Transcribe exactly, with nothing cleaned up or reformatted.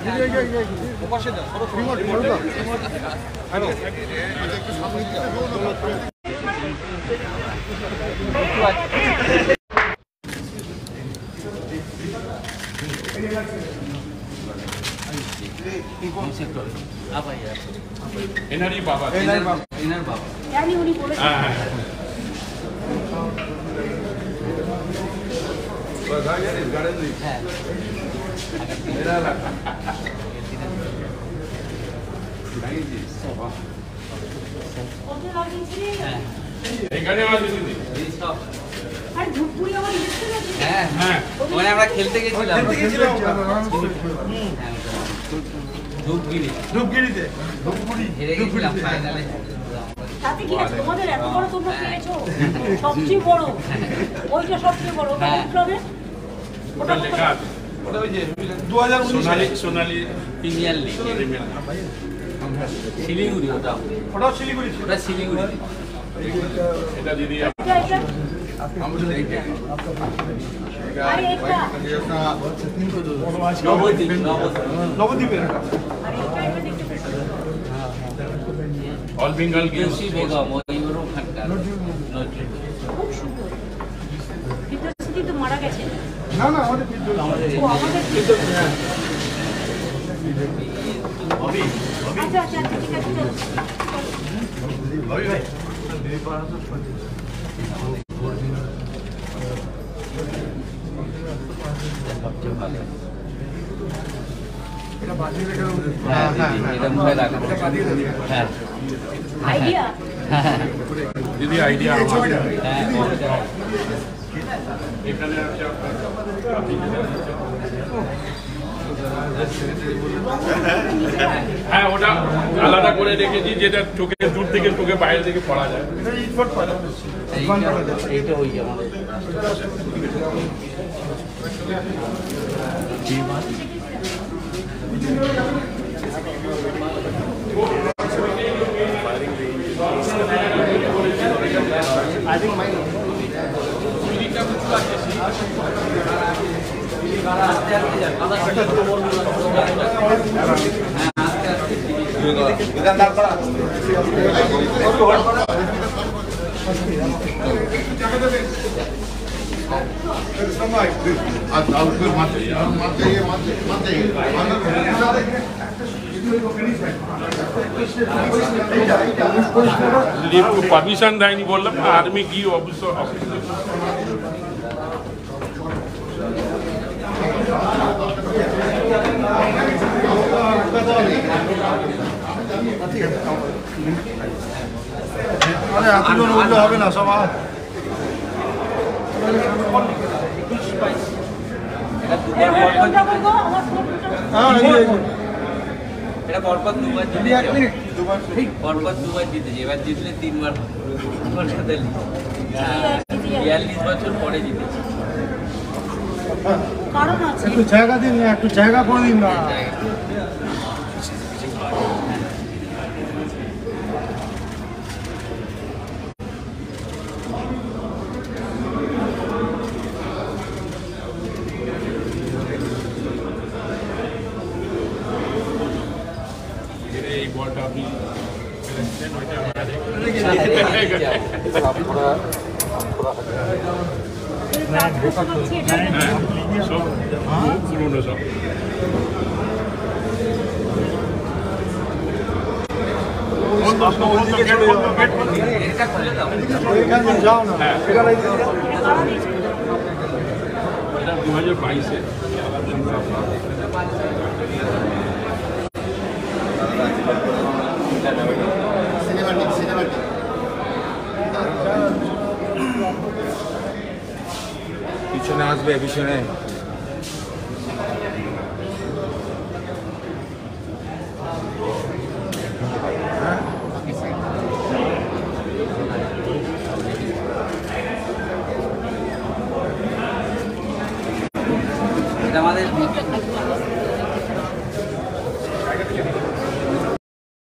NRE बाबा एनआर बाबा एनआर बाबा क्या नहीं उन्हीं बोले हां बस आ गया इस गार्डन में है मेरा लगा नहीं जी सोफा ओके लगी थी এখানে वाली थी स्टॉप আর ধুপুরি আমার লিখতে গেছে হ্যাঁ হ্যাঁ ওখানে আমরা খেলতে গেছিলাম খেলতে গেছিলাম হুম ধূপগিরি ধূপগিরিতে ধূপগুড়ি হেরে গেছিলাম ফাইনালে সাথে কি আছে তোমাদের এত বড় তোমরা পেয়েছো সবচেয়ে বড় ওইটা সবচেয়ে বড় ওটা ক্লাবে ওটা লেখা আছে ওটা ওই যে দুই হাজার উনিশ Sonali Sonali premier league premier Siliguri ওটা ওটা শিলিগুড়ি ওটা শিলিগুড়ি এটা দিদি আমরা দেখে আরে একটা নবদ্বীপ নবদ্বীপের আরে এটা এটা দেখতে পাচ্ছি অল বেঙ্গল গেমস বেগম ময়ূর খানকার খুব সুন্দর বিদ্যাসিদ্ধি তো মারা গেছে না না আমাদের বিদ্যুৎ আমাদের ও আমাদের বিদ্যুৎ অবি আচ্ছা আচ্ছা ঠিক আছে অবি ভাই দুই পাঁচ এটা বাজিয়ে রেখে হ্যাঁ হ্যাঁ এটা মুখে রাখো এটা বাজিয়ে দিই হ্যাঁ আইডিয়া দিদি আইডিয়া হ্যাঁ এখানে আছে হ্যাঁ ওটা আলাদা করে রেখেছি যেটা চোখে দূর থেকে চোখে বাইরে থেকে পড়া যায় এইটা ওই আমাদের I think mine. परमिशन देनी बोल आर्मी की ऑफिसर अरे এতজন উঠলে হবে না সব এটা পরপর দুবার জিতেছে দুবার পরপর দুবার জিতেছে এবার জিতলে তিনবার কলকাতা লিগ বিয়াল্লিশ বছর পরে জিতেছে কারণ আছে একটু জায়গা দিন না একটু জায়গা করে দিন না পুরনো সব দু হাজার বাইশে পিছনে আসবে পিছনে